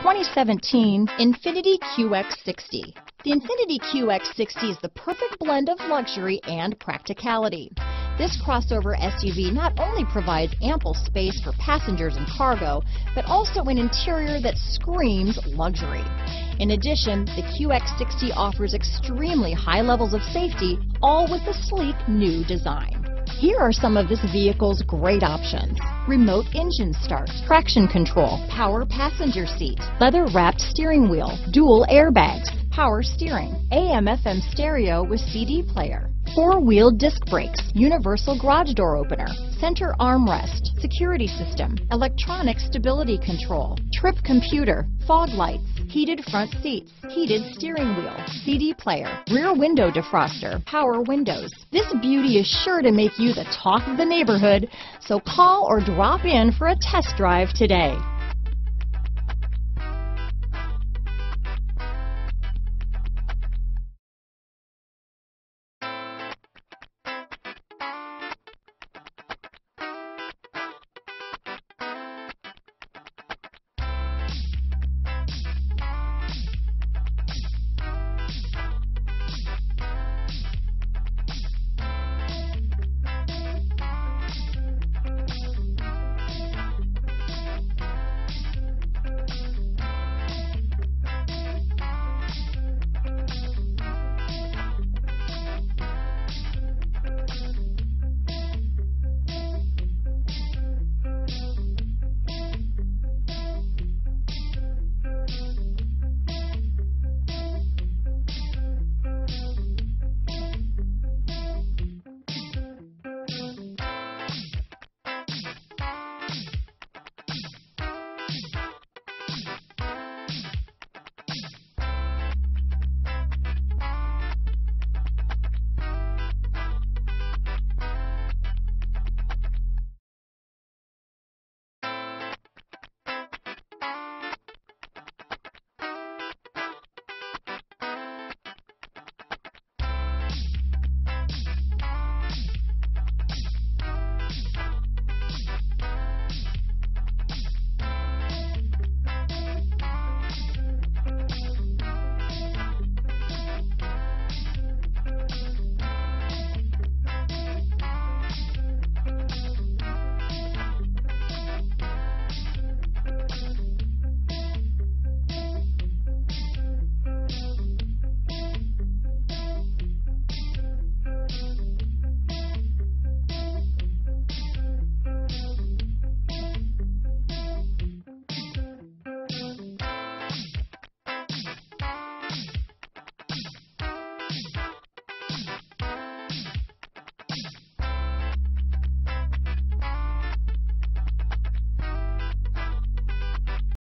2017 Infiniti QX60. The Infiniti QX60 is the perfect blend of luxury and practicality. This crossover SUV not only provides ample space for passengers and cargo, but also an interior that screams luxury. In addition, the QX60 offers extremely high levels of safety, all with a sleek new design. Here are some of this vehicle's great options: remote engine start, traction control, power passenger seat, leather-wrapped steering wheel, dual airbags, power steering, AM/FM stereo with CD player, four-wheel disc brakes, universal garage door opener, center armrest, security system, electronic stability control, trip computer, fog lights, heated front seats, heated steering wheel, CD player, rear window defroster, power windows. This beauty is sure to make you the talk of the neighborhood, so call or drop in for a test drive today.